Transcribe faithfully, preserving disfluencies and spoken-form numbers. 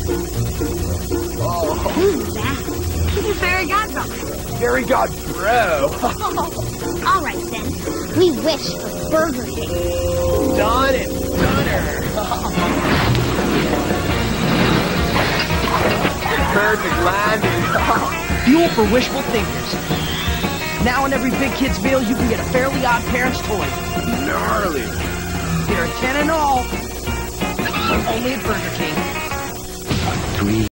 Oh. Who's that? It's Fairy Godbrother. Fairy God Bro. All right, then. We wish for Burger King. Done and Dunner. Perfect landing. Fuel for wishful thinkers. Now in every Big Kids meal, you can get a Fairly Odd Parents toy. Gnarly. There are ten in all. Only at Burger King. Three